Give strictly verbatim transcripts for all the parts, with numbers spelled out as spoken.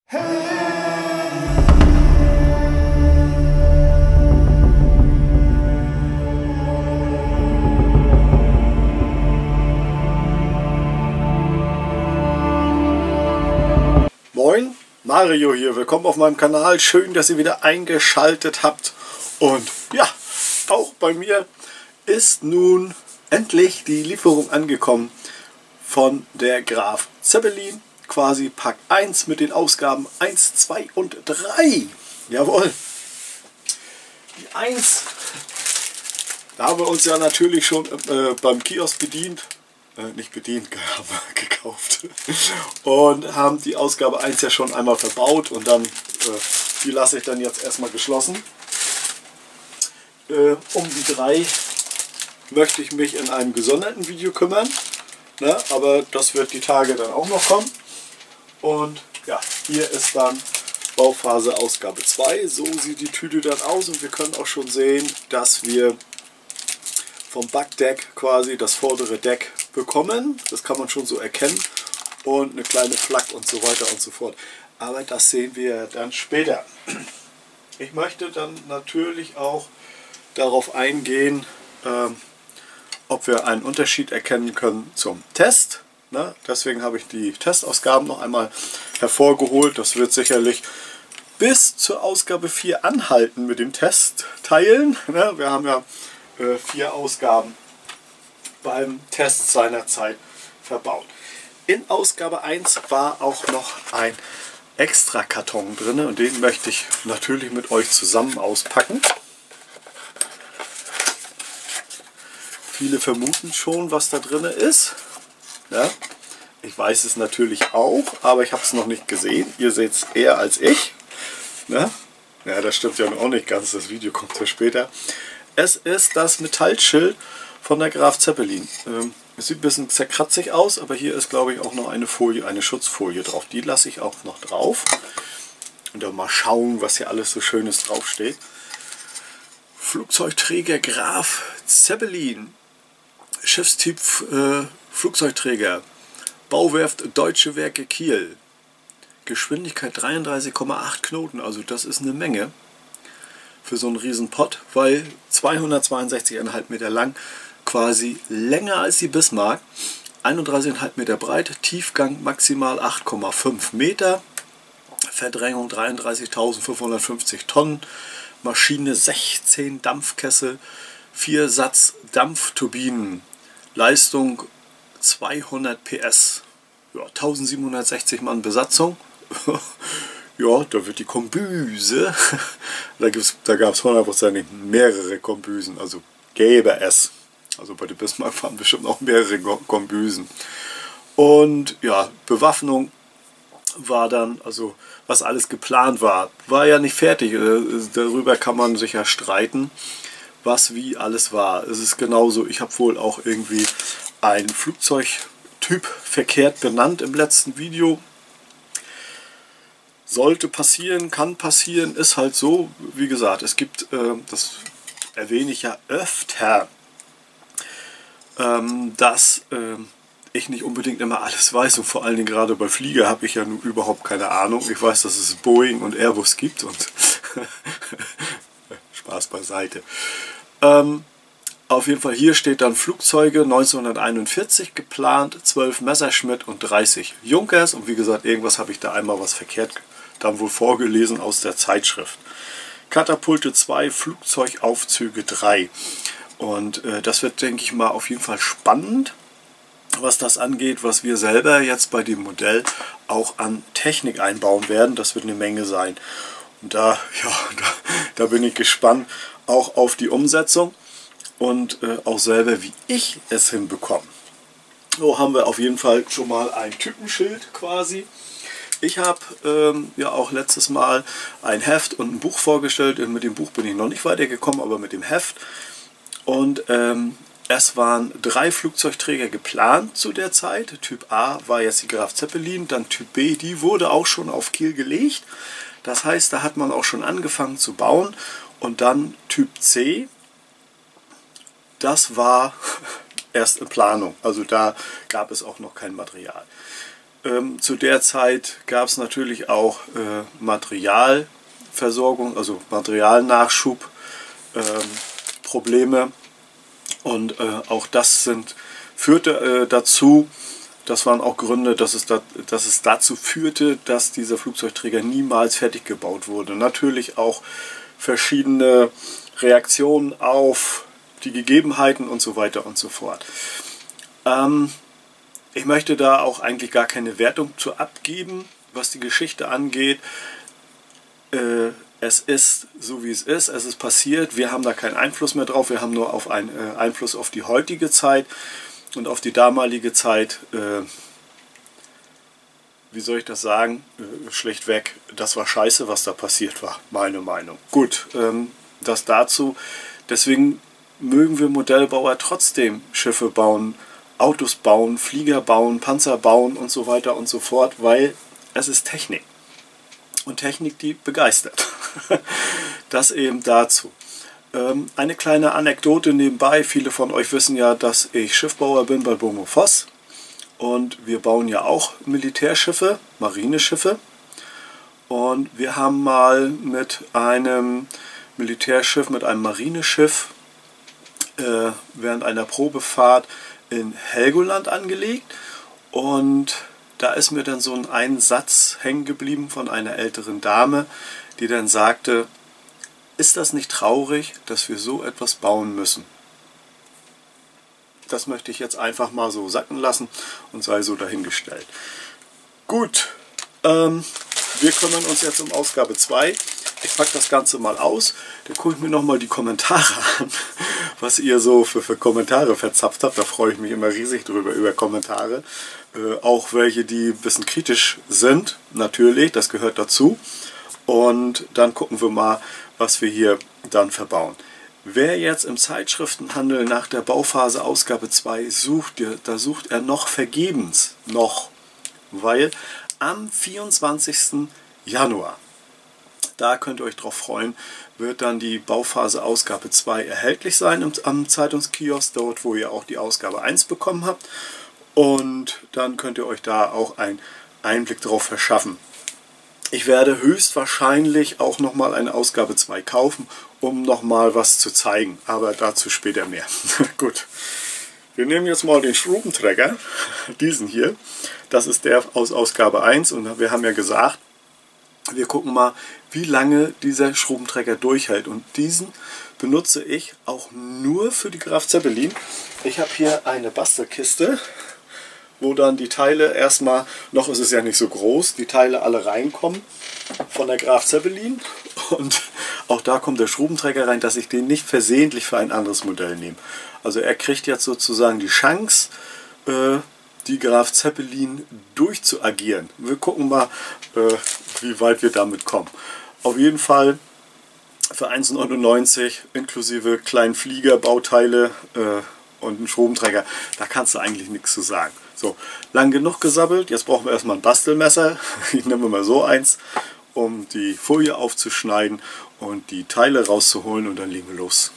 Moin, Mario hier, willkommen auf meinem Kanal, schön, dass ihr wieder eingeschaltet habt. Und ja, auch bei mir ist nun endlich die Lieferung angekommen von der Graf Zeppelin, quasi Pack eins mit den Ausgaben eins, zwei und drei. Jawohl, die eins, da haben wir uns ja natürlich schon äh, beim Kiosk bedient. Äh, nicht bedient, haben wir gekauft und haben die Ausgabe eins ja schon einmal verbaut und dann, äh, die lasse ich dann jetzt erstmal geschlossen. Äh, um die drei möchte ich mich in einem gesonderten Video kümmern, ne? Aber das wird die Tage dann auch noch kommen. Und ja, hier ist dann Bauphase Ausgabe zwei, so sieht die Tüte dann aus und wir können auch schon sehen, dass wir vom Backdeck quasi das vordere Deck bekommen. Das kann man schon so erkennen. Und eine kleine Flak und so weiter und so fort. Aber das sehen wir dann später. Ich möchte dann natürlich auch darauf eingehen, ähm, ob wir einen Unterschied erkennen können zum Test. Ne? Deswegen habe ich die Testausgaben noch einmal hervorgeholt. Das wird sicherlich bis zur Ausgabe vier anhalten mit dem Testteilen. Ne? Wir haben ja äh, vier Ausgaben beim Test seinerzeit verbaut. In Ausgabe eins war auch noch ein extra Karton drin und den möchte ich natürlich mit euch zusammen auspacken. Viele vermuten schon, was da drin ist. Ja, ich weiß es natürlich auch, aber ich habe es noch nicht gesehen. Ihr seht es eher als ich. Ja, ja, das stimmt ja auch nicht ganz, das Video kommt ja später. Es ist das Metallschild von der Graf Zeppelin. Ähm, es sieht ein bisschen zerkratzig aus, aber hier ist, glaube ich, auch noch eine Folie, eine Schutzfolie drauf. Die lasse ich auch noch drauf. Und dann mal schauen, was hier alles so Schönes draufsteht. Flugzeugträger Graf Zeppelin. Schiffstyp äh, Flugzeugträger. Bauwerft Deutsche Werke Kiel. Geschwindigkeit dreiunddreißig Komma acht Knoten. Also das ist eine Menge für so einen riesen Pott, weil zweihundertzweiundsechzig Komma fünf Meter lang, quasi länger als die Bismarck, einunddreißig Komma fünf Meter breit, Tiefgang maximal acht Komma fünf Meter, Verdrängung dreiunddreißigtausendfünfhundertfünfzig Tonnen, Maschine sechzehn Dampfkessel, vier Satz Dampfturbinen, Leistung zweihundert P S, ja, tausendsiebenhundertsechzig Mann Besatzung. Ja, da wird die Kombüse, da, da gab es hundertprozentig mehrere Kombüsen, also gäbe es. Also bei der Bismarck waren bestimmt noch mehrere Kombüsen. Und ja, Bewaffnung war dann, also was alles geplant war, war ja nicht fertig. Darüber kann man sich ja streiten, was wie alles war. Es ist genauso, ich habe wohl auch irgendwie ein Flugzeugtyp verkehrt benannt im letzten Video. Sollte passieren, kann passieren, ist halt so. Wie gesagt, es gibt, äh, das erwähne ich ja öfter, ähm, dass äh, ich nicht unbedingt immer alles weiß. Und vor allen Dingen gerade bei Flieger habe ich ja nun überhaupt keine Ahnung. Ich weiß, dass es Boeing und Airbus gibt und Spaß beiseite. Ähm, auf jeden Fall hier steht dann Flugzeuge neunzehnhunderteinundvierzig geplant, zwölf Messerschmitt und dreißig Junkers. Und wie gesagt, irgendwas habe ich da einmal was verkehrt dann wohl vorgelesen aus der Zeitschrift. Katapulte zwei, Flugzeugaufzüge drei. Und äh, das wird, denke ich mal, auf jeden Fall spannend, was das angeht, was wir selber jetzt bei dem Modell auch an Technik einbauen werden. Das wird eine Menge sein. Und da, ja, da, da bin ich gespannt auch auf die Umsetzung und äh, auch selber, wie ich es hinbekomme. So haben wir auf jeden Fall schon mal ein Typenschild quasi. Ich habe ähm, ja auch letztes Mal ein Heft und ein Buch vorgestellt. Mit dem Buch bin ich noch nicht weitergekommen, aber mit dem Heft. Und ähm, es waren drei Flugzeugträger geplant zu der Zeit. Typ A war jetzt die Graf Zeppelin, dann Typ B, die wurde auch schon auf Kiel gelegt. Das heißt, da hat man auch schon angefangen zu bauen. Und dann Typ C, das war erst in Planung. Also da gab es auch noch kein Material. Ähm, zu der Zeit gab es natürlich auch äh, Materialversorgung, also Materialnachschub, ähm, Probleme, und äh, auch das sind, führte äh, dazu, das waren auch Gründe, dass es, da, dass es dazu führte, dass dieser Flugzeugträger niemals fertig gebaut wurde. Natürlich auch verschiedene Reaktionen auf die Gegebenheiten und so weiter und so fort. Ähm, ich möchte da auch eigentlich gar keine Wertung zu abgeben, was die Geschichte angeht. Äh, es ist so, wie es ist, es ist passiert, wir haben da keinen Einfluss mehr drauf, wir haben nur auf einen äh, Einfluss auf die heutige Zeit und auf die damalige Zeit. Äh, wie soll ich das sagen, äh, schlichtweg, das war scheiße, was da passiert war, meine Meinung. Gut, ähm, das dazu. Deswegen mögen wir Modellbauer trotzdem Schiffe bauen, Autos bauen, Flieger bauen, Panzer bauen und so weiter und so fort, weil es ist Technik. Und Technik, die begeistert. Das eben dazu. Ähm, eine kleine Anekdote nebenbei. Viele von euch wissen ja, dass ich Schiffbauer bin bei Bomo Voss. Und wir bauen ja auch Militärschiffe, Marineschiffe. Und wir haben mal mit einem Militärschiff, mit einem Marineschiff äh, während einer Probefahrt in Helgoland angelegt. Und da ist mir dann so ein Satz hängen geblieben von einer älteren Dame, die dann sagte, ist das nicht traurig, dass wir so etwas bauen müssen? Das möchte ich jetzt einfach mal so sacken lassen und sei so dahingestellt. Gut, ähm, wir kümmern uns jetzt um Ausgabe zwei. Ich packe das Ganze mal aus, dann gucke ich mir nochmal die Kommentare an, was ihr so für, für Kommentare verzapft habt. Da freue ich mich immer riesig drüber, über Kommentare. Äh, auch welche, die ein bisschen kritisch sind, natürlich, das gehört dazu. Und dann gucken wir mal, was wir hier dann verbauen. Wer jetzt im Zeitschriftenhandel nach der Bauphase Ausgabe zwei sucht, da sucht er noch vergebens, noch, weil am vierundzwanzigsten Januar, da könnt ihr euch drauf freuen, wird dann die Bauphase Ausgabe zwei erhältlich sein im, am Zeitungskiosk, dort wo ihr auch die Ausgabe eins bekommen habt. Und dann könnt ihr euch da auch einen Einblick drauf verschaffen. Ich werde höchstwahrscheinlich auch nochmal eine Ausgabe zwei kaufen, um nochmal was zu zeigen, aber dazu später mehr. Gut, wir nehmen jetzt mal den Schrubenträger, diesen hier, das ist der aus Ausgabe eins und wir haben ja gesagt, wir gucken mal, wie lange dieser Schrubenträger durchhält und diesen benutze ich auch nur für die Graf Zeppelin. Ich habe hier eine Bastelkiste, wo dann die Teile erstmal, noch ist es ja nicht so groß, die Teile alle reinkommen von der Graf Zeppelin und auch da kommt der Schrubenträger rein, dass ich den nicht versehentlich für ein anderes Modell nehme. Also er kriegt jetzt sozusagen die Chance, äh, die Graf Zeppelin durchzuagieren. Wir gucken mal, äh, wie weit wir damit kommen. Auf jeden Fall für eins neunundneunzig inklusive kleinen Flieger, Bauteile äh, und einen Schrubenträger, da kannst du eigentlich nichts zu sagen. So, lang genug gesabbelt, jetzt brauchen wir erstmal ein Bastelmesser, ich nehme mal so eins, um die Folie aufzuschneiden und die Teile rauszuholen und dann legen wir los.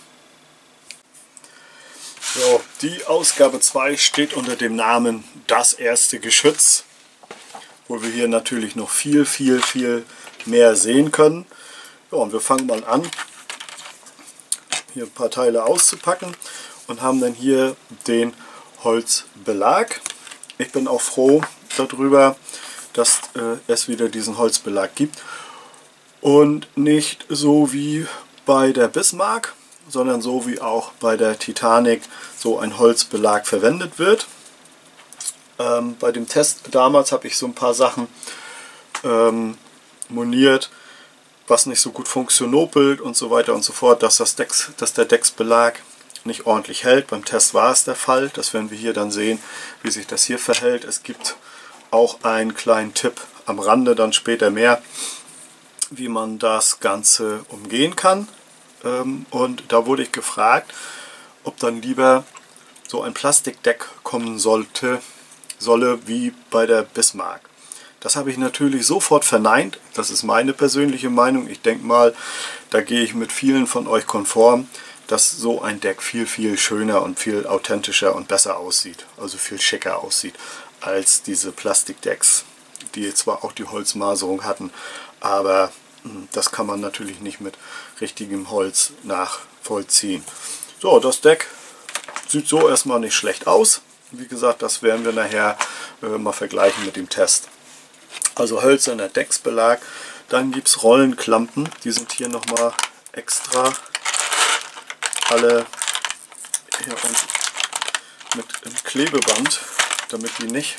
So, die Ausgabe zwei steht unter dem Namen Das erste Geschütz, wo wir hier natürlich noch viel, viel, viel mehr sehen können. Ja, und wir fangen mal an, hier ein paar Teile auszupacken und haben dann hier den Holzbelag. Ich bin auch froh darüber, dass äh, es wieder diesen Holzbelag gibt und nicht so wie bei der Bismarck, sondern so wie auch bei der Titanic so ein Holzbelag verwendet wird. Ähm, bei dem Test damals habe ich so ein paar Sachen ähm, moniert, was nicht so gut funktionopelt und so weiter und so fort, dass, das Decks, dass der Decksbelag nicht ordentlich hält. Beim Test war es der Fall. Das werden wir hier dann sehen, wie sich das hier verhält. Es gibt auch einen kleinen Tipp am Rande, dann später mehr, wie man das Ganze umgehen kann. Und da wurde ich gefragt, ob dann lieber so ein Plastikdeck kommen sollte, solle wie bei der Bismarck. Das habe ich natürlich sofort verneint. Das ist meine persönliche Meinung. Ich denke mal, da gehe ich mit vielen von euch konform, dass so ein Deck viel, viel schöner und viel authentischer und besser aussieht. Also viel schicker aussieht. als diese Plastikdecks, die zwar auch die Holzmaserung hatten, aber mh, das kann man natürlich nicht mit richtigem Holz nachvollziehen. So, das Deck sieht so erstmal nicht schlecht aus. Wie gesagt, das werden wir nachher äh, mal vergleichen mit dem Test. Also hölzerner Decksbelag. Dann gibt es Rollenklampen, die sind hier nochmal extra alle hier und mit einem Klebeband, damit die nicht,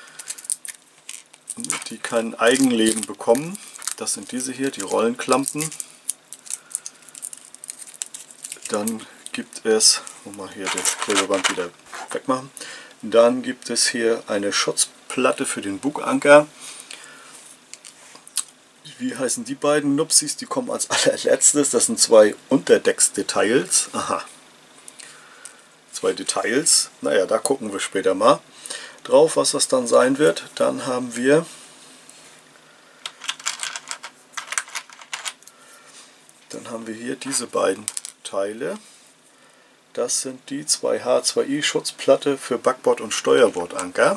damit die kein Eigenleben bekommen. Das sind diese hier, die Rollenklampen. Dann gibt es, mal hier das Klebeband wieder wegmachen. Dann gibt es hier eine Schutzplatte für den Buganker. Wie heißen die beiden Nupsis? Die kommen als allerletztes. Das sind zwei Unterdecksdetails. Aha. Zwei Details. Naja, da gucken wir später mal drauf, was das dann sein wird. Dann haben wir dann haben wir hier diese beiden Teile. Das sind die zwei H zwei I Schutzplatte für Backbord und Steuerbordanker.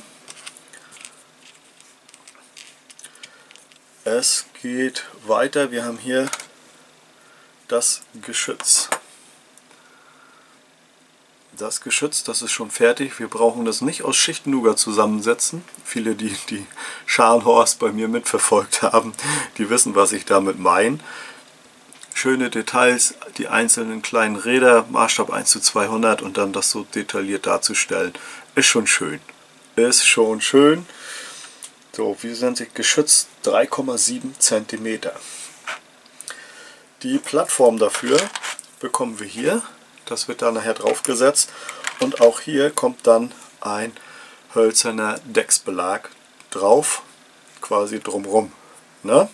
Es geht weiter. Wir haben hier das Geschütz. Das Geschütz, das ist schon fertig. Wir brauchen das nicht aus Schichtnugat zusammensetzen. Viele, die die Scharnhorst bei mir mitverfolgt haben, die wissen, was ich damit meine. Schöne Details, die einzelnen kleinen Räder, Maßstab eins zu zweihundert und dann das so detailliert darzustellen, ist schon schön. Ist schon schön. So, wie sind sie geschützt? drei Komma sieben Zentimeter. Die Plattform dafür bekommen wir hier. Das wird dann nachher draufgesetzt. Und auch hier kommt dann ein hölzerner Decksbelag drauf, quasi drumrum. Ne?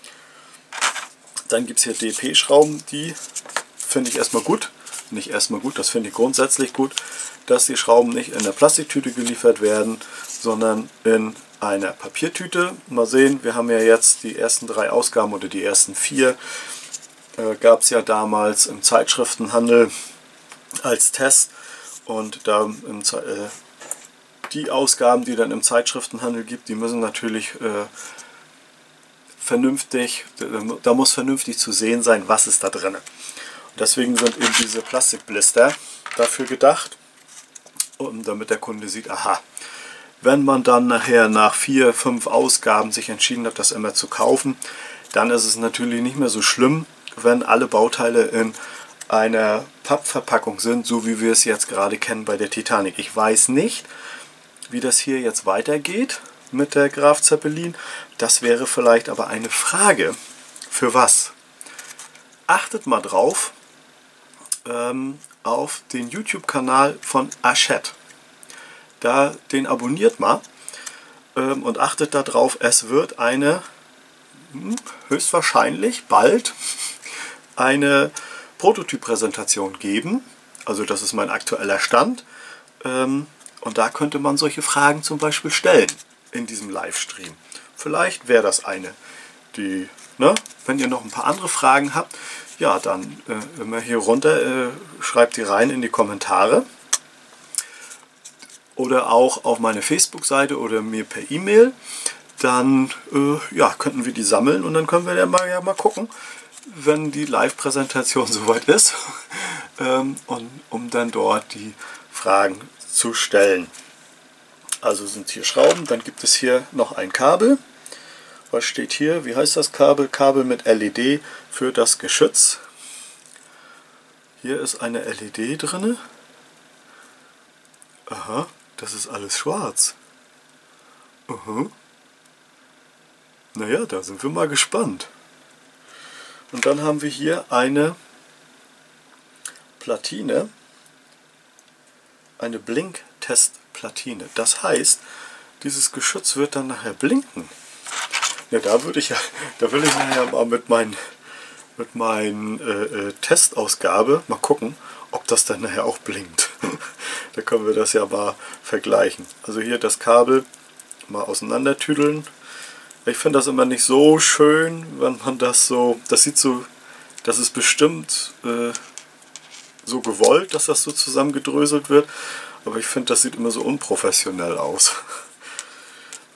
Dann gibt es hier D P-Schrauben, die finde ich erstmal gut. Nicht erstmal gut, das finde ich grundsätzlich gut, dass die Schrauben nicht in der Plastiktüte geliefert werden, sondern in einer Papiertüte. Mal sehen, wir haben ja jetzt die ersten drei Ausgaben oder die ersten vier. Äh, gab es ja damals im Zeitschriftenhandel als Test. Und da im, äh, die Ausgaben, die dann im Zeitschriftenhandel gibt, die müssen natürlich äh, vernünftig, da muss vernünftig zu sehen sein, was ist da drin. Deswegen sind eben diese Plastikblister dafür gedacht, und damit der Kunde sieht, aha, wenn man dann nachher nach vier, fünf Ausgaben sich entschieden hat, das immer zu kaufen, dann ist es natürlich nicht mehr so schlimm, wenn alle Bauteile in einer Pappverpackung sind, so wie wir es jetzt gerade kennen bei der Titanic. Ich weiß nicht, wie das hier jetzt weitergeht mit der Graf Zeppelin. Das wäre vielleicht aber eine Frage. Für was? Achtet mal drauf ähm, auf den YouTube-Kanal von Hachette. Da den abonniert mal ähm, und achtet darauf, es wird eine hm, höchstwahrscheinlich bald eine Prototyp-Präsentation geben. Also das ist mein aktueller Stand. Ähm, und da könnte man solche Fragen zum Beispiel stellen in diesem Livestream. Vielleicht wäre das eine, die, ne? Wenn ihr noch ein paar andere Fragen habt, ja, dann äh, immer hier runter, äh, schreibt die rein in die Kommentare. Oder auch auf meine Facebook-Seite oder mir per E-Mail. Dann äh, ja, könnten wir die sammeln und dann können wir ja mal, ja, mal gucken, wenn die Live-Präsentation soweit ist, ähm, und, um dann dort die Fragen zu stellen. Also sind hier Schrauben, dann gibt es hier noch ein Kabel. Was steht hier? Wie heißt das Kabel? Kabel mit L E D für das Geschütz. Hier ist eine L E D drin. Aha, das ist alles schwarz. Aha. Naja, da sind wir mal gespannt. Und dann haben wir hier eine Platine, eine Blink-Test-Platine. Das heißt, dieses Geschütz wird dann nachher blinken. Ja, da würde ich ja, da will ich nachher mal mit meinen mit meinen äh, äh, Testausgabe mal gucken, ob das dann nachher auch blinkt. Da können wir das ja mal vergleichen. Also hier das Kabel mal auseinandertüdeln. Ich finde das immer nicht so schön, wenn man das so, das sieht so, das ist bestimmt äh, so gewollt, dass das so zusammengedröselt wird, aber ich finde, das sieht immer so unprofessionell aus.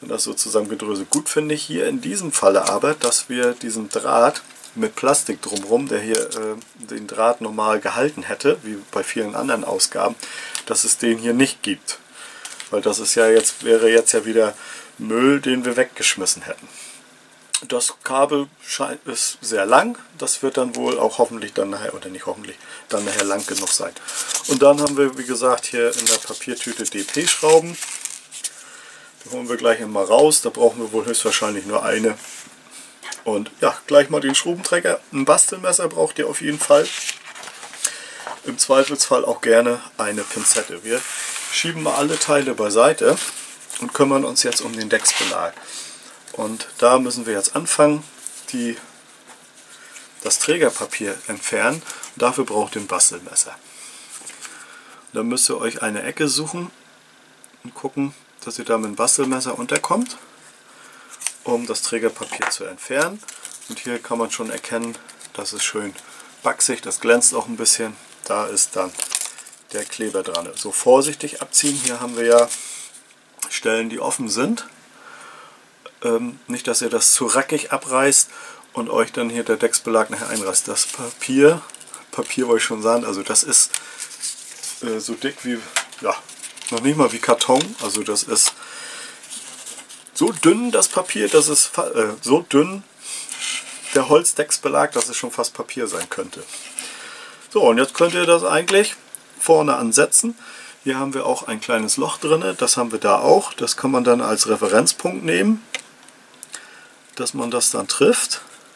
wenn das so zusammengedröselt. Gut finde ich hier in diesem Falle aber, dass wir diesen Draht mit Plastik drumherum, der hier äh, den Draht normal gehalten hätte, wie bei vielen anderen Ausgaben, dass es den hier nicht gibt. Weil das ist ja jetzt, wäre jetzt ja wieder Müll, den wir weggeschmissen hätten. Das Kabel scheint, ist sehr lang, das wird dann wohl auch hoffentlich dann nachher, oder nicht hoffentlich, dann nachher lang genug sein. Und dann haben wir, wie gesagt, hier in der Papiertüte D P-Schrauben. Die holen wir gleich mal raus, da brauchen wir wohl höchstwahrscheinlich nur eine. Und ja, gleich mal den Schrubenträger. Ein Bastelmesser braucht ihr auf jeden Fall. Im Zweifelsfall auch gerne eine Pinzette. Wir schieben mal alle Teile beiseite und kümmern uns jetzt um den Decksbelag. Und da müssen wir jetzt anfangen, die, das Trägerpapier entfernen. Und dafür braucht ihr ein Bastelmesser. Und dann müsst ihr euch eine Ecke suchen und gucken, dass ihr da mit dem Bastelmesser unterkommt, um das Trägerpapier zu entfernen. Und hier kann man schon erkennen, das ist schön wachsig, das glänzt auch ein bisschen. Da ist dann der Kleber dran. So vorsichtig abziehen. Hier haben wir ja Stellen, die offen sind. Ähm, nicht, dass ihr das zu rackig abreißt und euch dann hier der Decksbelag nachher einreißt. Das Papier, Papier wollte ich schon sagen, also das ist äh, so dick wie, ja, noch nicht mal wie Karton. Also das ist so dünn, das Papier, dass es äh, so dünn, der Holzdecksbelag, dass es schon fast Papier sein könnte. So, und jetzt könnt ihr das eigentlich vorne ansetzen. Hier haben wir auch ein kleines Loch drin, das haben wir da auch. Das kann man dann als Referenzpunkt nehmen, dass man das dann trifft.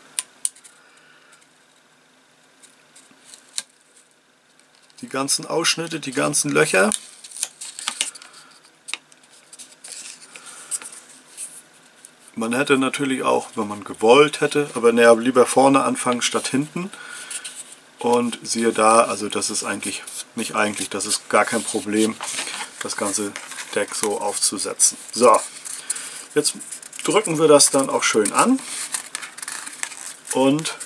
Die ganzen Ausschnitte, die ganzen Löcher. Man hätte natürlich auch, wenn man gewollt hätte, aber naja, lieber vorne anfangen statt hinten. Und siehe da, also das ist eigentlich, nicht eigentlich, das ist gar kein Problem, das ganze Deck so aufzusetzen. So, jetzt drücken wir das dann auch schön an. Und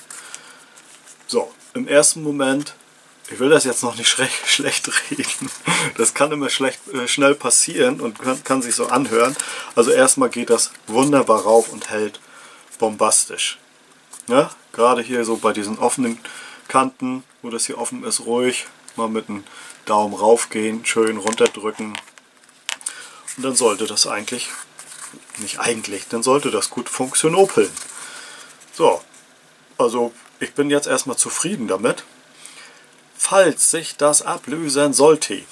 so, im ersten Moment, ich will das jetzt noch nicht schlecht, schlecht reden, das kann immer schlecht, äh, schnell passieren und kann, kann sich so anhören. Also erstmal geht das wunderbar rauf und hält bombastisch. Ja, gerade hier so bei diesen offenen Kanten, wo das hier offen ist, ruhig mal mit dem Daumen rauf gehen, schön runterdrücken. Und dann sollte das eigentlich, nicht eigentlich, dann sollte das gut funktionopeln. So, also ich bin jetzt erstmal zufrieden damit. Falls sich das ablösen sollte,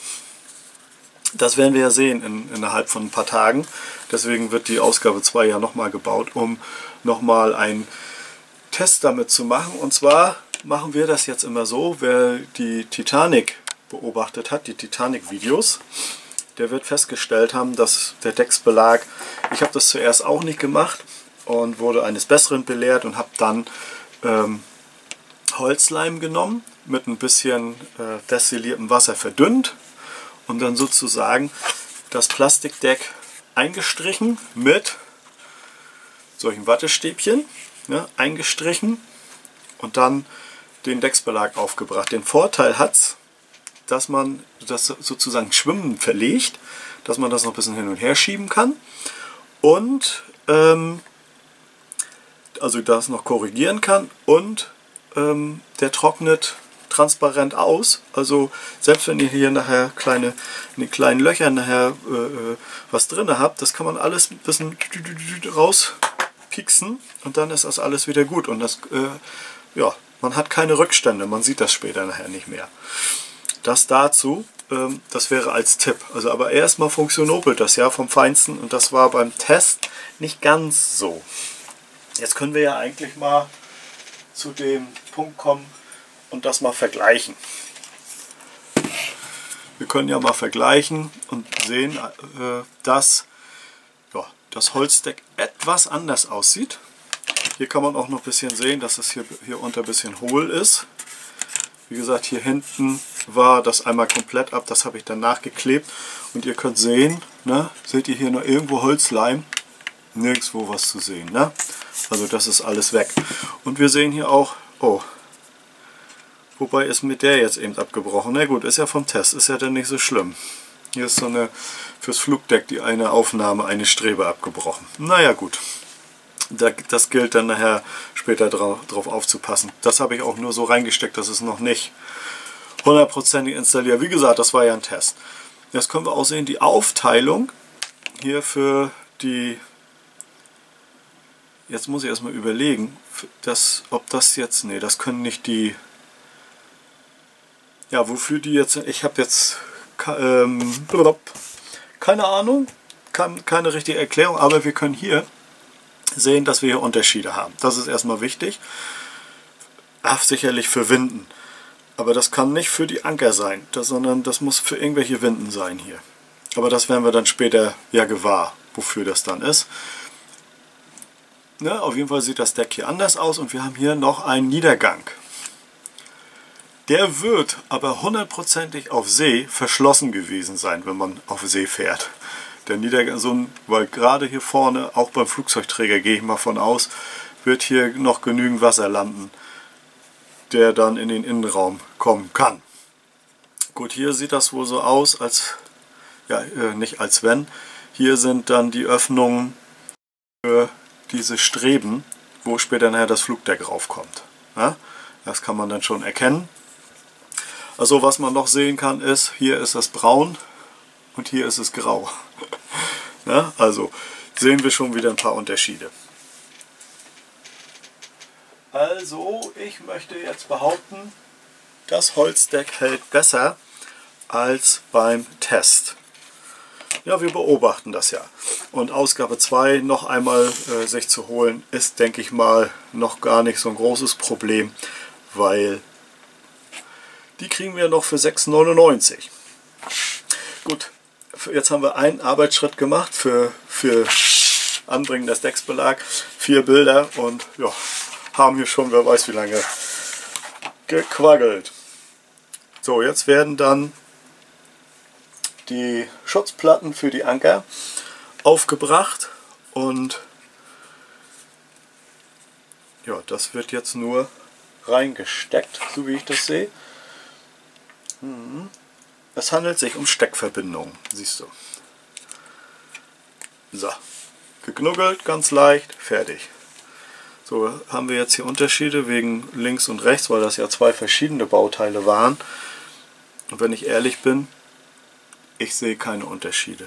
das werden wir ja sehen in, innerhalb von ein paar Tagen. Deswegen wird die Ausgabe zwei ja nochmal gebaut, um nochmal einen Test damit zu machen. Und zwar machen wir das jetzt immer so, wer die Titanic beobachtet hat, die Titanic-Videos, der wird festgestellt haben, dass der Decksbelag, ich habe das zuerst auch nicht gemacht und wurde eines Besseren belehrt und habe dann ähm, Holzleim genommen, mit ein bisschen äh, destilliertem Wasser verdünnt und dann sozusagen das Plastikdeck eingestrichen mit solchen Wattestäbchen, ja, eingestrichen und dann den Decksbelag aufgebracht. Den Vorteil hat es, dass man das sozusagen schwimmen verlegt, dass man das noch ein bisschen hin und her schieben kann und ähm, also das noch korrigieren kann und ähm, der trocknet transparent aus. Also selbst wenn ihr hier nachher kleine, in den kleinen Löchern nachher äh, was drin habt, das kann man alles ein bisschen rauspixen und dann ist das alles wieder gut. Und das, äh, ja, man hat keine Rückstände, man sieht das später nachher nicht mehr. Das dazu, ähm, das wäre als Tipp. Also aber erstmal funktionopelt das ja vom Feinsten und das war beim Test nicht ganz so. Jetzt können wir ja eigentlich mal zu dem Punkt kommen und das mal vergleichen. Wir können ja mal vergleichen und sehen, äh, dass ja, das Holzdeck etwas anders aussieht. Hier kann man auch noch ein bisschen sehen, dass es hier, hier unter ein bisschen hohl ist. Wie gesagt, hier hinten war das einmal komplett ab, das habe ich dann nachgeklebt. Und ihr könnt sehen, ne, seht ihr hier noch irgendwo Holzleim? Nirgendwo was zu sehen. Ne? Also das ist alles weg. Und wir sehen hier auch, oh, wobei ist mit der jetzt eben abgebrochen. Na gut, ist ja vom Test, ist ja dann nicht so schlimm. Hier ist so eine, fürs Flugdeck die eine Aufnahme, eine Strebe abgebrochen. Naja gut, das gilt dann nachher später drauf, drauf aufzupassen. Das habe ich auch nur so reingesteckt, dass es noch nicht hundertprozentig installiert. Wie gesagt, das war ja ein Test. Jetzt können wir auch sehen, die Aufteilung hier für die, jetzt muss ich erstmal überlegen, dass, ob das jetzt, nee, das können nicht die, ja, wofür die jetzt, ich habe jetzt ähm, keine Ahnung, keine richtige Erklärung, aber wir können hier sehen, dass wir hier Unterschiede haben. Das ist erstmal wichtig. Ach, sicherlich für Winden. Aber das kann nicht für die Anker sein, das, sondern das muss für irgendwelche Winden sein hier. Aber das werden wir dann später ja gewahr, wofür das dann ist. Ne, auf jeden Fall sieht das Deck hier anders aus und wir haben hier noch einen Niedergang. Der wird aber hundertprozentig auf See verschlossen gewesen sein, wenn man auf See fährt. Der Niedergang, so ein, weil gerade hier vorne, auch beim Flugzeugträger gehe ich mal von aus, wird hier noch genügend Wasser landen, der dann in den Innenraum kommen kann. Gut, hier sieht das wohl so aus, als, ja, äh, nicht als wenn. Hier sind dann die Öffnungen für diese Streben, wo später nachher das Flugdeck raufkommt. Ja, das kann man dann schon erkennen. Also was man noch sehen kann ist, hier ist es braun und hier ist es grau. Ja, also sehen wir schon wieder ein paar Unterschiede. Also, ich möchte jetzt behaupten, das Holzdeck hält besser als beim Test. Ja, wir beobachten das ja. Und Ausgabe zwei noch einmal äh, sich zu holen, ist, denke ich mal, noch gar nicht so ein großes Problem, weil die kriegen wir noch für sechs neunundneunzig. Gut, jetzt haben wir einen Arbeitsschritt gemacht für, für Anbringen des Decksbelag. Vier Bilder und ja, haben hier schon, wer weiß wie lange, gequaggelt. So, jetzt werden dann die Schutzplatten für die Anker aufgebracht und ja, das wird jetzt nur reingesteckt, so wie ich das sehe. Es handelt sich um Steckverbindungen, siehst du. So, geknuggelt, ganz leicht, fertig. So, haben wir jetzt hier Unterschiede wegen links und rechts, weil das ja zwei verschiedene Bauteile waren. Und wenn ich ehrlich bin, ich sehe keine Unterschiede.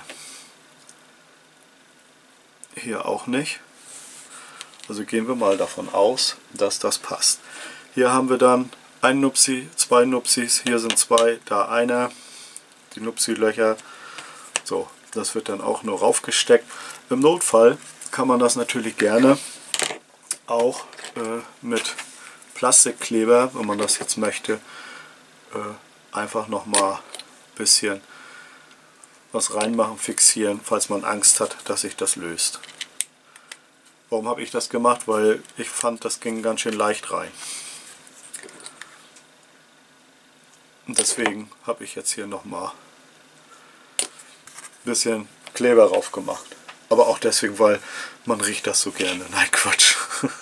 Hier auch nicht. Also gehen wir mal davon aus, dass das passt. Hier haben wir dann ein Nupsi, zwei Nupsis, hier sind zwei, da einer. Die Nupsi-Löcher. So, das wird dann auch nur raufgesteckt. Im Notfall kann man das natürlich gerne auch äh, mit Plastikkleber, wenn man das jetzt möchte, äh, einfach nochmal ein bisschen was reinmachen, fixieren, falls man Angst hat, dass sich das löst. Warum habe ich das gemacht? Weil ich fand, das ging ganz schön leicht rein. Und deswegen habe ich jetzt hier nochmal ein bisschen Kleber drauf gemacht. Aber auch deswegen, weil man riecht das so gerne. Nein, Quatsch.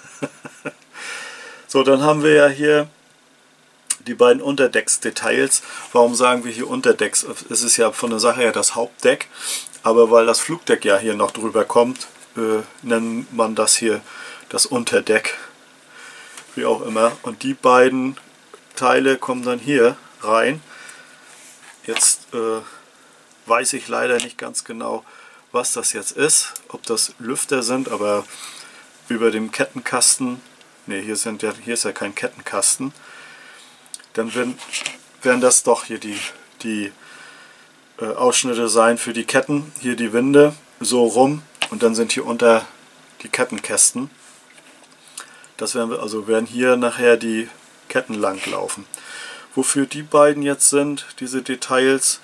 So, dann haben wir ja hier die beiden Unterdecksdetails. Warum sagen wir hier Unterdecks? Es ist ja von der Sache her das Hauptdeck, aber weil das Flugdeck ja hier noch drüber kommt, äh, nennt man das hier das Unterdeck. Wie auch immer. Und die beiden Teile kommen dann hier rein. Jetzt äh, weiß ich leider nicht ganz genau, was das jetzt ist. Ob das Lüfter sind, aber über dem Kettenkasten, ne, hier, sind ja, hier ist ja kein Kettenkasten, dann werden, werden das doch hier die, die äh, Ausschnitte sein für die Ketten, hier die Winde, so rum und dann sind hier unter die Kettenkästen. Das werden wir, also werden hier nachher die Ketten lang laufen. Wofür die beiden jetzt sind, diese Details,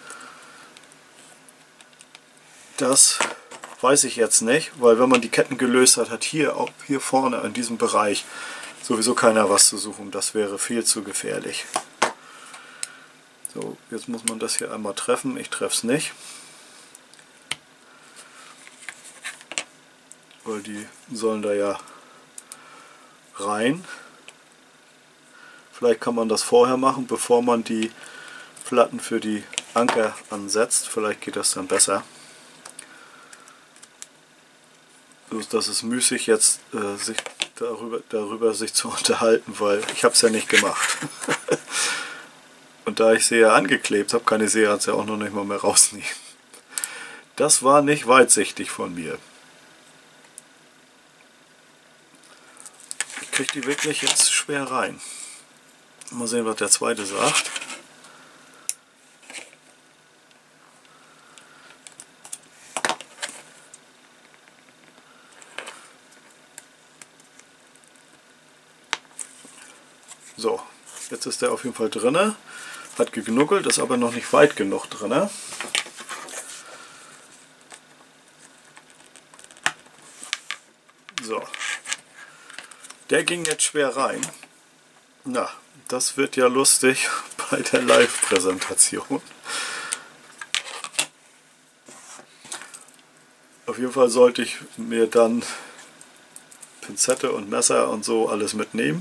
das weiß ich jetzt nicht, weil wenn man die Ketten gelöst hat, hat hier, auch hier vorne in diesem Bereich sowieso keiner was zu suchen. Das wäre viel zu gefährlich. So, jetzt muss man das hier einmal treffen. Ich treffe es nicht. Weil die sollen da ja rein. Vielleicht kann man das vorher machen, bevor man die Platten für die Anker ansetzt. Vielleicht geht das dann besser. Das ist müßig jetzt äh, sich darüber, darüber sich zu unterhalten, weil ich habe es ja nicht gemacht. Und da ich sie ja angeklebt habe, kann ich sie jetzt ja auch noch nicht mal mehr rausnehmen. Das war nicht weitsichtig von mir. Ich kriege die wirklich jetzt schwer rein. Mal sehen, was der zweite sagt. So, jetzt ist der auf jeden Fall drinne. Hat geknuckelt, ist aber noch nicht weit genug drinne. So, der ging jetzt schwer rein. Na, das wird ja lustig bei der Live-Präsentation. Auf jeden Fall sollte ich mir dann Pinzette und Messer und so alles mitnehmen.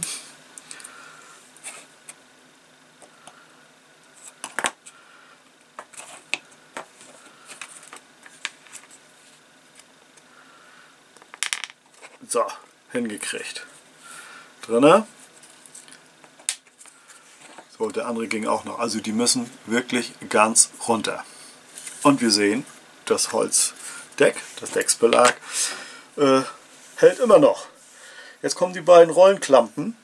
So, hingekriegt. Drinne. So, der andere ging auch noch. Also die müssen wirklich ganz runter. Und wir sehen, das Holzdeck, das Decksbelag, äh, hält immer noch. Jetzt kommen die beiden Rollenklampen.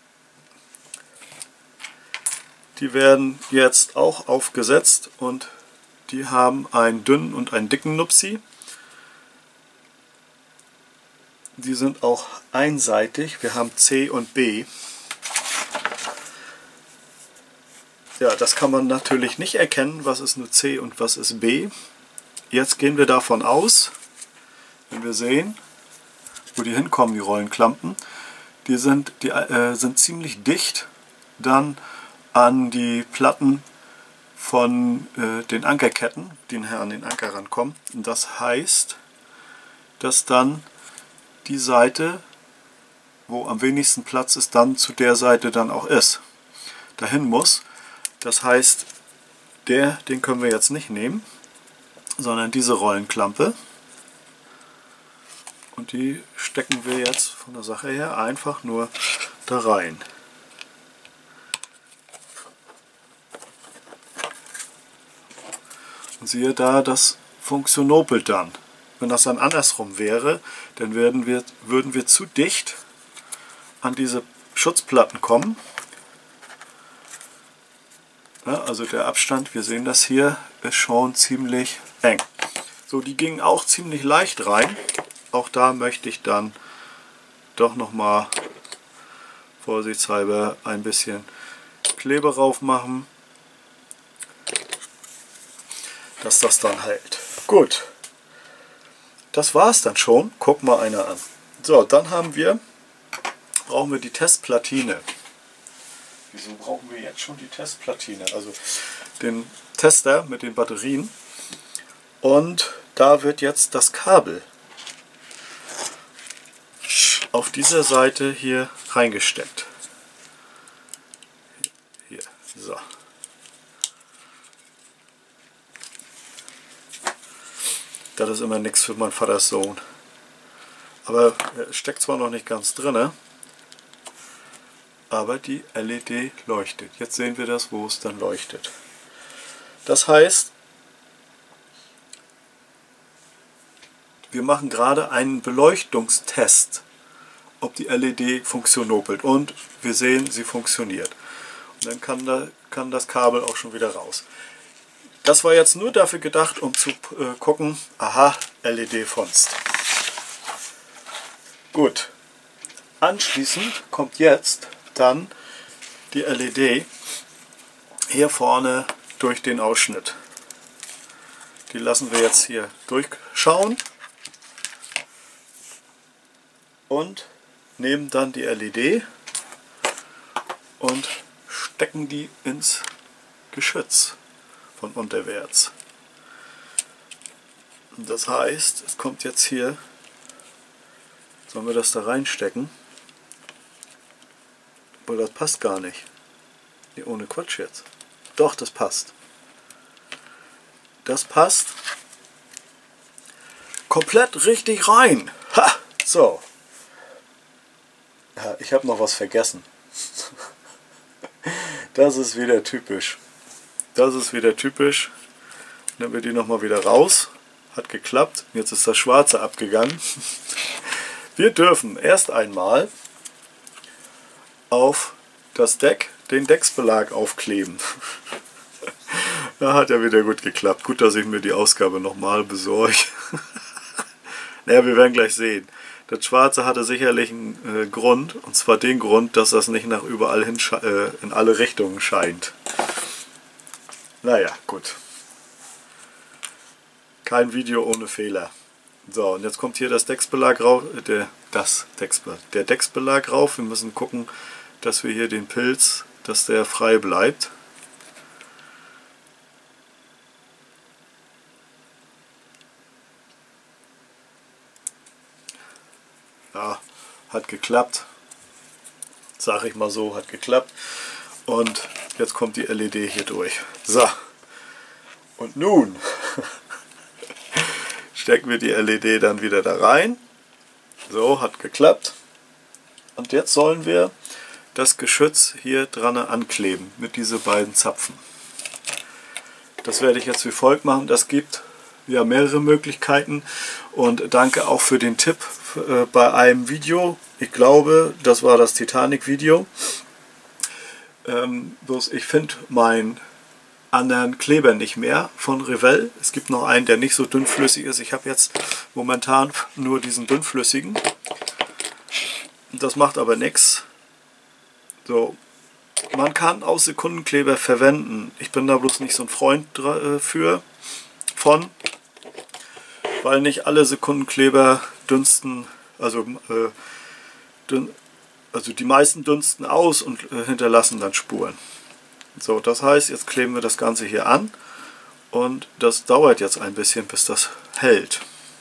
Die werden jetzt auch aufgesetzt und die haben einen dünnen und einen dicken Nupsi. Die sind auch einseitig. Wir haben C und B. Ja, das kann man natürlich nicht erkennen, was ist nur C und was ist B. Jetzt gehen wir davon aus, wenn wir sehen, wo die hinkommen, die Rollenklampen, die sind, die, äh, sind ziemlich dicht dann an die Platten von äh, den Ankerketten, die nachher an den Anker rankommen. Und das heißt, dass dann die Seite, wo am wenigsten Platz ist, dann zu der Seite dann auch ist, dahin muss. Das heißt, der, den können wir jetzt nicht nehmen, sondern diese Rollenklampe. Und die stecken wir jetzt von der Sache her einfach nur da rein. Und siehe da, das funktionopelt dann. Wenn das dann andersrum wäre, dann werden wir, würden wir zu dicht an diese Schutzplatten kommen. Ja, also der Abstand, wir sehen das hier, ist schon ziemlich eng. So, die gingen auch ziemlich leicht rein. Auch da möchte ich dann doch nochmal vorsichtshalber ein bisschen Kleber drauf machen, dass das dann hält. Gut. Das war es dann schon. Guck mal einer an. So, dann haben wir, brauchen wir die Testplatine. Wieso brauchen wir jetzt schon die Testplatine? Also den Tester mit den Batterien. Und da wird jetzt das Kabel auf dieser Seite hier reingesteckt. Hier, so. Das ist immer nichts für meinen Vaters Sohn. Aber er steckt zwar noch nicht ganz drin, aber die L E D leuchtet. Jetzt sehen wir das, wo es dann leuchtet. Das heißt, wir machen gerade einen Beleuchtungstest, ob die L E D funktionopelt. Und wir sehen, sie funktioniert. Und dann kann, da, kann das Kabel auch schon wieder raus. Das war jetzt nur dafür gedacht, um zu äh, gucken, aha, L E D funzt. Gut. Anschließend kommt jetzt dann die L E D hier vorne durch den Ausschnitt. Die lassen wir jetzt hier durchschauen und nehmen dann die L E D und stecken die ins Geschütz von unterwärts. Das heißt, es kommt jetzt hier, sollen wir das da reinstecken? Aber das passt gar nicht. Nee, ohne Quatsch jetzt. Doch, das passt. das passt komplett richtig rein. Ha! So. Ja, ich habe noch was vergessen. Das ist wieder typisch. Das ist wieder typisch. Nehmen wir die nochmal wieder raus. Hat geklappt. Jetzt ist das Schwarze abgegangen. Wir dürfen erst einmal auf das Deck den Decksbelag aufkleben. Da hat ja wieder gut geklappt. Gut, dass ich mir die Ausgabe nochmal besorge. Naja, wir werden gleich sehen. Das Schwarze hatte sicherlich einen äh, Grund, und zwar den Grund, dass das nicht nach überall hin äh, in alle Richtungen scheint. Naja, gut. Kein Video ohne Fehler. So, und jetzt kommt hier das Decksbelag rauf, äh, der, das Decksbelag, der Decksbelag rauf. Wir müssen gucken, dass wir hier den Pilz, dass der frei bleibt. Ja, hat geklappt. Sag ich mal so, hat geklappt. Und jetzt kommt die L E D hier durch. So. Und nun stecken wir die L E D dann wieder da rein. So, hat geklappt. Und jetzt sollen wir das Geschütz hier dran ankleben mit diesen beiden Zapfen. Das werde ich jetzt wie folgt machen. Das gibt ja mehrere Möglichkeiten. Und danke auch für den Tipp äh, bei einem Video. Ich glaube, das war das Titanic-Video. Ähm, bloß ich finde meinen anderen Kleber nicht mehr von Revell. Es gibt noch einen, der nicht so dünnflüssig ist. Ich habe jetzt momentan nur diesen dünnflüssigen. Das macht aber nichts. So, man kann auch Sekundenkleber verwenden. Ich bin da bloß nicht so ein Freund für von, weil nicht alle Sekundenkleber dünsten, also äh, dün, also die meisten dünsten aus und äh, hinterlassen dann Spuren. So, das heißt, jetzt kleben wir das Ganze hier an und das dauert jetzt ein bisschen, bis das hält.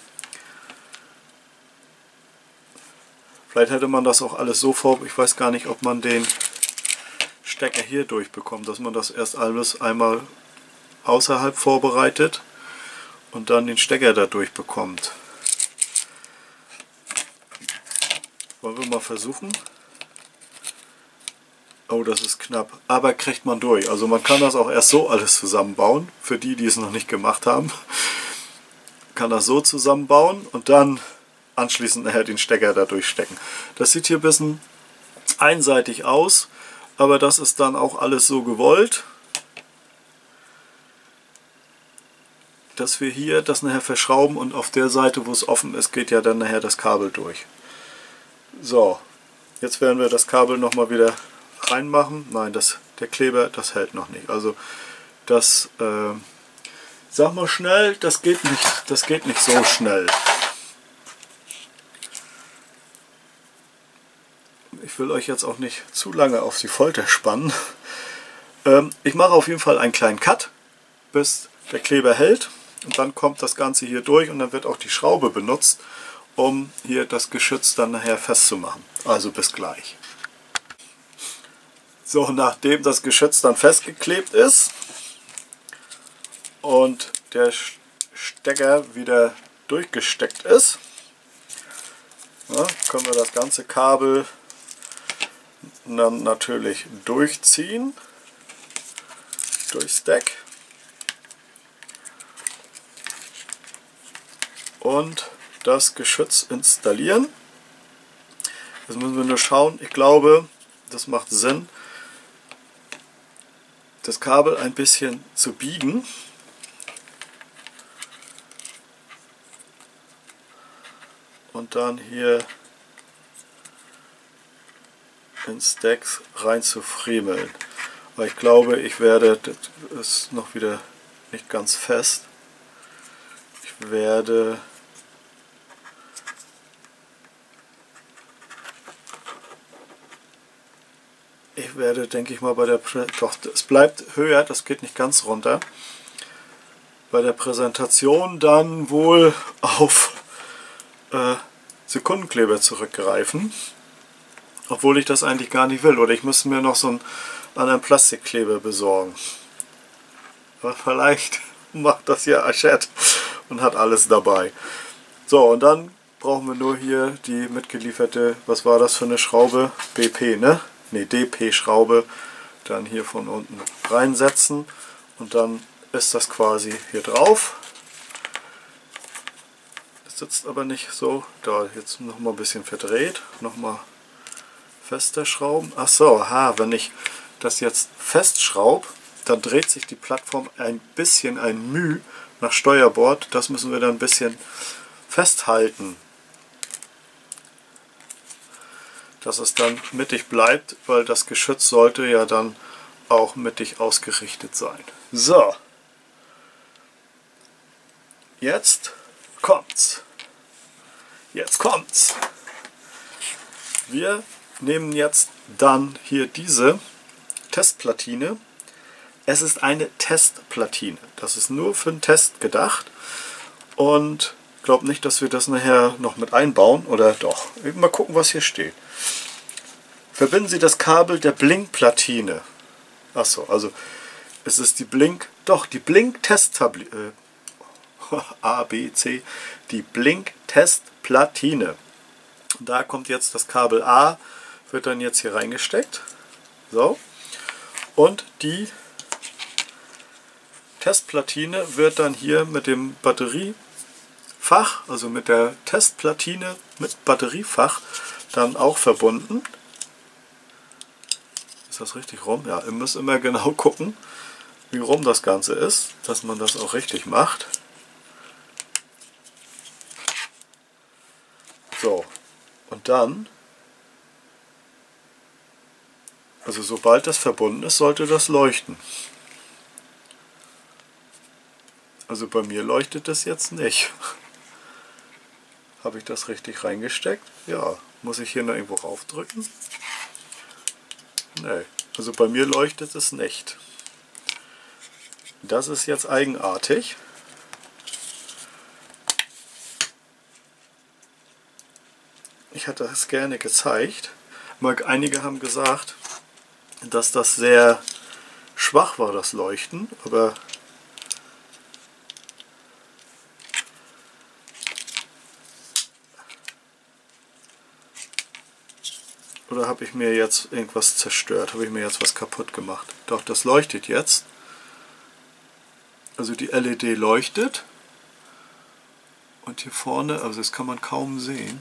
Vielleicht hätte man das auch alles so vor, ich weiß gar nicht, ob man den Stecker hier durchbekommt, dass man das erst alles einmal außerhalb vorbereitet und dann den Stecker da durchbekommt. Wollen wir mal versuchen? Oh, das ist knapp, aber kriegt man durch. Also man kann das auch erst so alles zusammenbauen, für die, die es noch nicht gemacht haben. Kann das so zusammenbauen und dann anschließend nachher den Stecker da durchstecken. Das sieht hier ein bisschen einseitig aus, aber das ist dann auch alles so gewollt, dass wir hier das nachher verschrauben und auf der Seite, wo es offen ist, geht ja dann nachher das Kabel durch. So, jetzt werden wir das Kabel nochmal wieder reinmachen. Nein, das, der Kleber, das hält noch nicht. Also das, äh, sag mal schnell, das geht nicht, das geht nicht so schnell. Ich will euch jetzt auch nicht zu lange auf die Folter spannen. Ähm, ich mache auf jeden Fall einen kleinen Cut, bis der Kleber hält. Und dann kommt das Ganze hier durch und dann wird auch die Schraube benutzt, um hier das Geschütz dann nachher festzumachen. Also bis gleich. So, nachdem das Geschütz dann festgeklebt ist und der Stecker wieder durchgesteckt ist, ja, können wir das ganze Kabel dann natürlich durchziehen, durchs Deck und das Geschütz installieren. Jetzt müssen wir nur schauen, ich glaube, das macht Sinn, das Kabel ein bisschen zu biegen. Und dann hier ins Deck rein zu friemeln. Weil ich glaube, ich werde, das ist noch wieder nicht ganz fest, ich werde ich werde, denke ich mal, bei der Prä doch, es bleibt höher, das geht nicht ganz runter, bei der Präsentation dann wohl auf äh, Sekundenkleber zurückgreifen. Obwohl ich das eigentlich gar nicht will. Oder ich müsste mir noch so einen anderen Plastikkleber besorgen. Aber vielleicht macht das hier Aschett und hat alles dabei. So, und dann brauchen wir nur hier die mitgelieferte, was war das für eine Schraube? B P, ne? Ne, D P-Schraube. Dann hier von unten reinsetzen und dann ist das quasi hier drauf. Das sitzt aber nicht so. Da, jetzt noch mal ein bisschen verdreht. Noch mal fester schrauben. Ach so, ha, wenn ich das jetzt festschraube, dann dreht sich die Plattform ein bisschen, ein Müh nach Steuerbord. Das müssen wir dann ein bisschen festhalten, dass es dann mittig bleibt, weil das Geschütz sollte ja dann auch mittig ausgerichtet sein. So, jetzt kommt's. Jetzt kommt's. Wir nehmen jetzt dann hier diese Testplatine. Es ist eine Testplatine. Das ist nur für den Test gedacht. Und ich glaube nicht, dass wir das nachher noch mit einbauen. Oder doch. Mal gucken, was hier steht. Verbinden Sie das Kabel der Blinkplatine. Achso, also es ist die Blink, doch die Blink-Test-Tablet, äh, A, B, C, die Blink-Testplatine. Da kommt jetzt das Kabel A, wird dann jetzt hier reingesteckt. So. Und die Testplatine wird dann hier mit dem Batteriefach, also mit der Testplatine mit Batteriefach, dann auch verbunden. Ist das richtig rum? Ja, ihr müsst immer genau gucken, wie rum das Ganze ist, dass man das auch richtig macht. So, und dann, also sobald das verbunden ist, sollte das leuchten. Also bei mir leuchtet das jetzt nicht. Habe ich das richtig reingesteckt? Ja. Muss ich hier noch irgendwo raufdrücken? Nee, also bei mir leuchtet es nicht. Das ist jetzt eigenartig. Ich hätte es gerne gezeigt. Einige haben gesagt, dass das sehr schwach war, das Leuchten, aber oder habe ich mir jetzt irgendwas zerstört? Habe ich mir jetzt was kaputt gemacht? Doch, das leuchtet jetzt. Also die L E D leuchtet. Und hier vorne, also das kann man kaum sehen.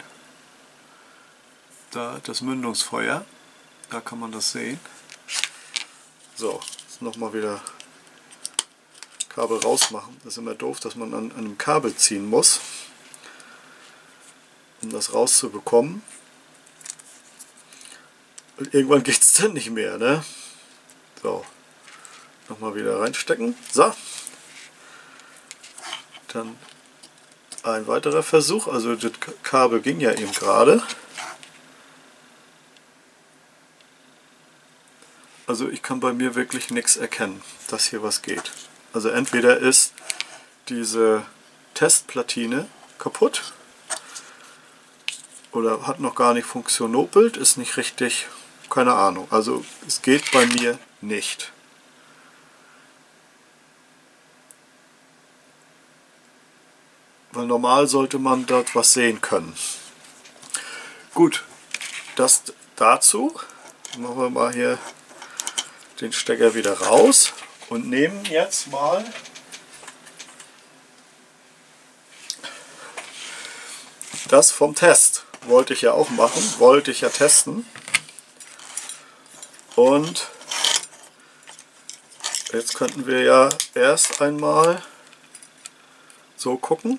Da das Mündungsfeuer. Da kann man das sehen. So, nochmal wieder Kabel rausmachen. Das ist immer doof, dass man an, an einem Kabel ziehen muss, um das rauszubekommen. Und irgendwann geht es dann nicht mehr, ne? So, nochmal wieder reinstecken. So. Dann ein weiterer Versuch. Also das Kabel ging ja eben gerade. Also ich kann bei mir wirklich nichts erkennen, dass hier was geht. Also entweder ist diese Testplatine kaputt oder hat noch gar nicht funktionopelt, ist nicht richtig. Keine Ahnung, also es geht bei mir nicht. Weil normal sollte man dort was sehen können. Gut, das dazu. Machen wir mal hier den Stecker wieder raus und nehmen jetzt mal das vom Test. Wollte ich ja auch machen, wollte ich ja testen. Und jetzt könnten wir ja erst einmal so gucken,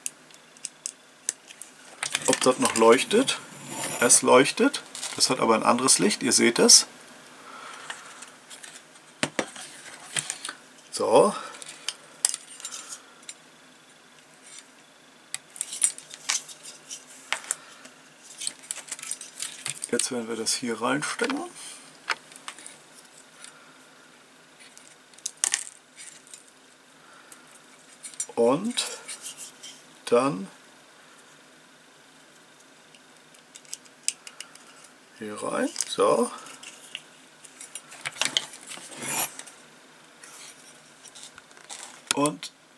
ob das noch leuchtet. Es leuchtet, das hat aber ein anderes Licht, ihr seht es. So. Jetzt werden wir das hier reinstecken. Und dann hier rein. So. Und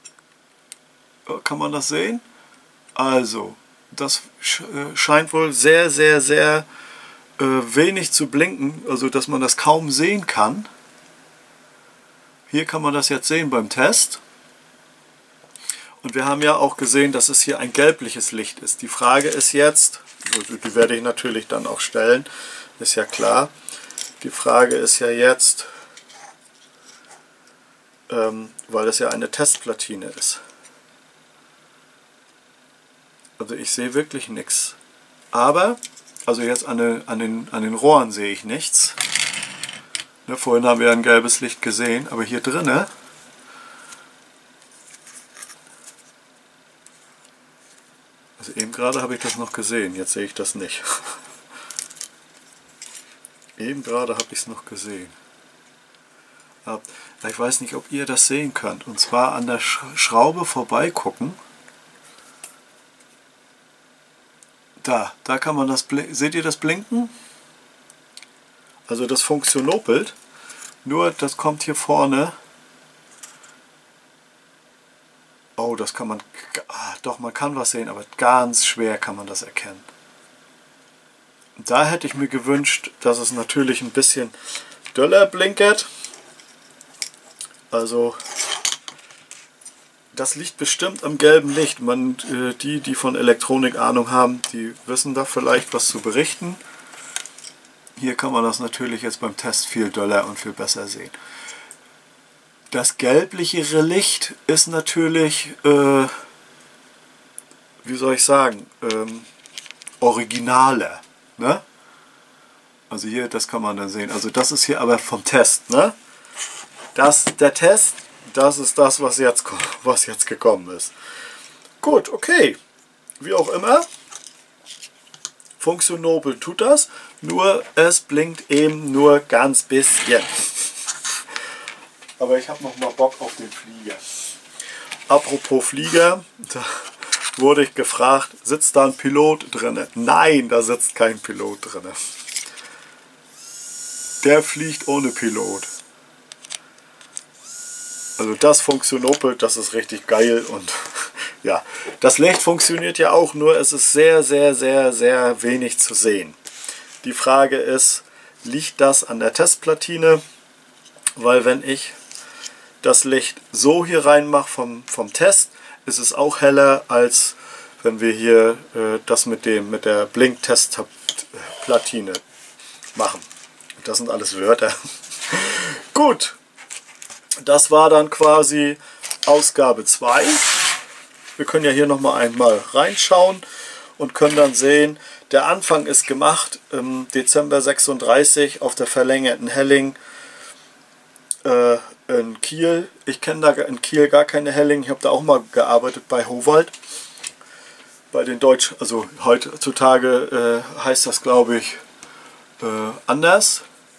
Kann man das sehen? Also, das scheint wohl sehr, sehr, sehr äh, wenig zu blinken, also dass man das kaum sehen kann. Hier kann man das jetzt sehen beim Test. Und wir haben ja auch gesehen, dass es hier ein gelbliches Licht ist. Die Frage ist jetzt, also die werde ich natürlich dann auch stellen, ist ja klar. Die Frage ist ja jetzt, ähm, weil es ja eine Testplatine ist. Also ich sehe wirklich nichts. Aber, also jetzt an den, an den, an den Rohren sehe ich nichts. Ne, vorhin haben wir ein gelbes Licht gesehen, aber hier drinne also eben gerade habe ich das noch gesehen, jetzt sehe ich das nicht. Eben gerade habe ich es noch gesehen. Aber ich weiß nicht, ob ihr das sehen könnt. Und zwar an der Schraube vorbeigucken. Da, da kann man das, seht ihr das blinken? Also das funktionopelt. Nur das kommt hier vorne. Oh, das kann man, ah, doch man kann was sehen, aber ganz schwer kann man das erkennen. Da hätte ich mir gewünscht, dass es natürlich ein bisschen döller blinkt. Also das liegt bestimmt am gelben Licht. Man, äh, die, die von Elektronik Ahnung haben, die wissen da vielleicht was zu berichten. Hier kann man das natürlich jetzt beim Test viel döller und viel besser sehen. Das gelblichere Licht ist natürlich, äh, wie soll ich sagen, ähm, originaler. Ne? Also hier, das kann man dann sehen. Also das ist hier aber vom Test. Ne? Das, der Test, das ist das, was jetzt, was jetzt gekommen ist. Gut, okay. Wie auch immer. Funktionopel tut das, nur es blinkt eben nur ganz bisschen. Aber ich habe noch mal Bock auf den Flieger. Apropos Flieger, da wurde ich gefragt, sitzt da ein Pilot drin? Nein, da sitzt kein Pilot drin. Der fliegt ohne Pilot. Also das funktionopelt, das ist richtig geil und ja, das Licht funktioniert ja auch, nur es ist sehr, sehr, sehr, sehr wenig zu sehen. Die Frage ist, liegt das an der Testplatine? Weil wenn ich das Licht so hier reinmache vom, vom Test, ist es auch heller, als wenn wir hier äh, das mit, dem, mit der Blink-Test-Platine machen. Das sind alles Wörter. Gut, das war dann quasi Ausgabe zwei. Wir können ja hier nochmal einmal reinschauen und können dann sehen, der Anfang ist gemacht im Dezember sechsunddreißig auf der verlängerten Helling äh, in Kiel. Ich kenne da in Kiel gar keine Helling, ich habe da auch mal gearbeitet bei Howald. Bei den Deutsch, also heutzutage äh, heißt das, glaube ich, äh, anders.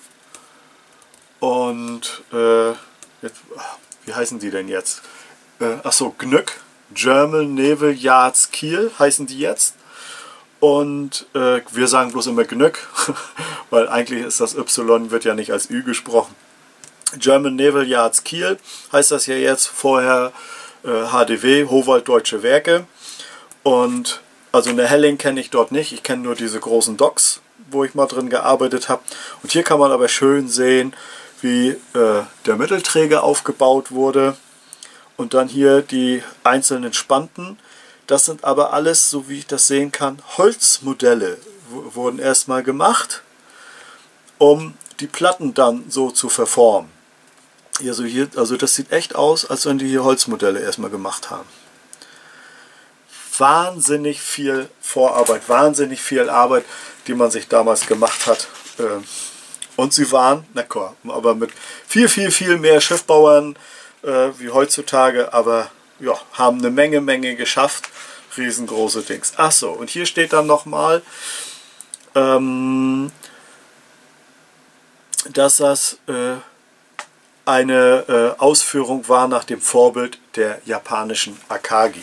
Und äh, jetzt, wie heißen die denn jetzt? Äh, achso, G N Y K, German Naval Yards Kiel heißen die jetzt. Und äh, wir sagen bloß immer G N Y K, weil eigentlich ist das Y, wird ja nicht als Ü gesprochen. German Naval Yards Kiel heißt das ja jetzt, vorher äh, H D W, Howald Deutsche Werke. Und also eine Helling kenne ich dort nicht, ich kenne nur diese großen Docks, wo ich mal drin gearbeitet habe. Und hier kann man aber schön sehen, wie äh, der Mittelträger aufgebaut wurde. Und dann hier die einzelnen Spanten. Das sind aber alles, so wie ich das sehen kann, Holzmodelle wurden erstmal gemacht, um die Platten dann so zu verformen. Also, hier, also das sieht echt aus, als wenn die hier Holzmodelle erstmal gemacht haben. Wahnsinnig viel Vorarbeit, wahnsinnig viel Arbeit, die man sich damals gemacht hat. Und sie waren, na klar, aber mit viel, viel, viel mehr Schiffbauern äh, wie heutzutage, aber ja, haben eine Menge, Menge geschafft. Riesengroße Dings. Ach so, und hier steht dann nochmal, ähm, dass das äh, eine äh, Ausführung war nach dem Vorbild der japanischen Akagi.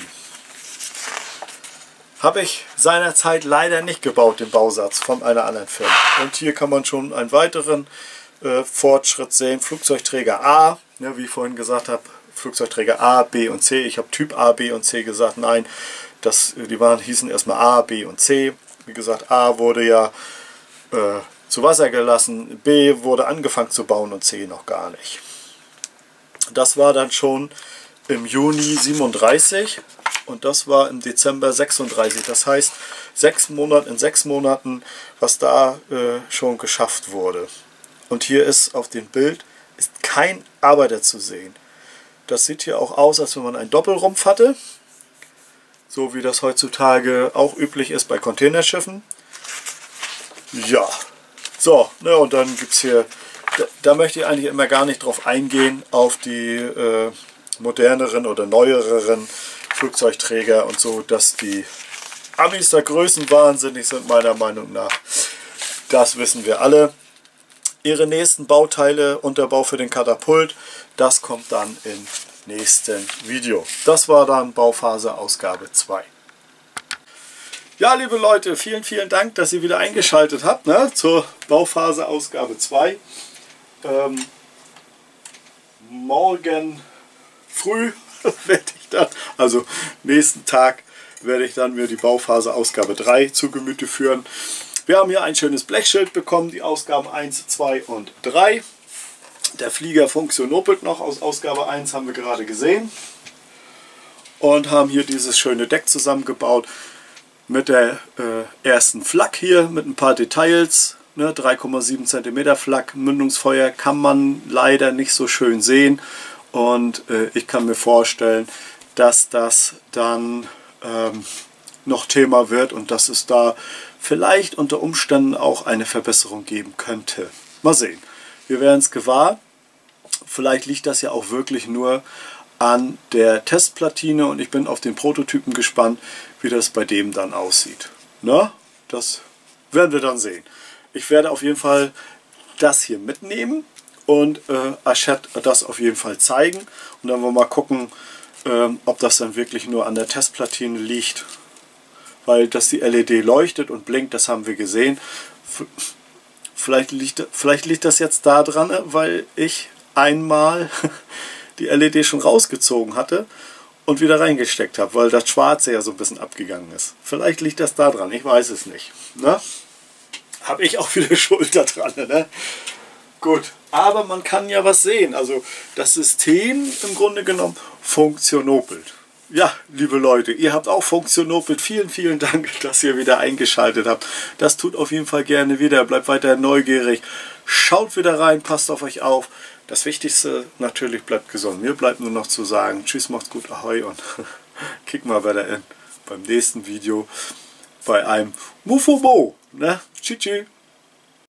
Habe ich seinerzeit leider nicht gebaut, den Bausatz von einer anderen Firma. Und hier kann man schon einen weiteren äh, Fortschritt sehen. Flugzeugträger A, ne, wie ich vorhin gesagt habe, Flugzeugträger A, B und C. Ich habe Typ A, B und C gesagt, nein, das, die waren, hießen erstmal A, B und C. Wie gesagt, A wurde ja äh, zu Wasser gelassen, B wurde angefangen zu bauen und C noch gar nicht. Das war dann schon im Juni siebenunddreißig und das war im Dezember sechsunddreißig. Das heißt, sechs Monate in sechs Monaten, was da äh, schon geschafft wurde. Und hier ist auf dem Bild ist kein Arbeiter zu sehen. Das sieht hier auch aus, als wenn man einen Doppelrumpf hatte. So wie das heutzutage auch üblich ist bei Containerschiffen. Ja, so, ne, und dann gibt es hier, da, da möchte ich eigentlich immer gar nicht drauf eingehen, auf die äh, moderneren oder neueren Flugzeugträger und so, dass die Amis da größenwahnsinnig sind, meiner Meinung nach. Das wissen wir alle. Ihre nächsten Bauteile, Unterbau für den Katapult, das kommt dann im nächsten Video. Das war dann Bauphase Ausgabe zwei. Ja, liebe Leute, vielen, vielen Dank, dass ihr wieder eingeschaltet habt, ne, zur Bauphase Ausgabe zwei. Ähm, morgen früh werde ich dann, also nächsten Tag, werde ich dann mir die Bauphase Ausgabe drei zu Gemüte führen. Wir haben hier ein schönes Blechschild bekommen, die Ausgaben eins, zwei und drei. Der Flieger funktioniert noch aus Ausgabe eins, haben wir gerade gesehen. Und haben hier dieses schöne Deck zusammengebaut mit der äh, ersten Flak hier, mit ein paar Details. Ne, drei Komma sieben Zentimeter Flak, Mündungsfeuer kann man leider nicht so schön sehen. Und äh, ich kann mir vorstellen, dass das dann ähm, noch Thema wird und dass es da vielleicht unter Umständen auch eine Verbesserung geben könnte. Mal sehen. Wir werden es gewahr. Vielleicht liegt das ja auch wirklich nur an der Testplatine und ich bin auf den Prototypen gespannt, wie das bei dem dann aussieht. Na, das werden wir dann sehen. Ich werde auf jeden Fall das hier mitnehmen und äh, Aschett das auf jeden Fall zeigen und dann wollen wir mal gucken, äh, ob das dann wirklich nur an der Testplatine liegt. Weil dass die L E D leuchtet und blinkt, das haben wir gesehen. Vielleicht liegt, vielleicht liegt das jetzt daran, weil ich einmal die L E D schon rausgezogen hatte und wieder reingesteckt habe, weil das Schwarze ja so ein bisschen abgegangen ist. Vielleicht liegt das daran, ich weiß es nicht. Ne? Habe ich auch wieder Schuld daran. Ne? Gut, aber man kann ja was sehen. Also das System im Grunde genommen funktionopelt. Ja, liebe Leute, ihr habt auch funktionopelt. Vielen, vielen Dank, dass ihr wieder eingeschaltet habt. Das tut auf jeden Fall gerne wieder. Bleibt weiter neugierig. Schaut wieder rein, passt auf euch auf. Das Wichtigste natürlich, bleibt gesund. Mir bleibt nur noch zu sagen, tschüss, macht's gut, ahoi und kick mal weiter in beim nächsten Video bei einem Mufumo. Ne? Tschüss, tschüss.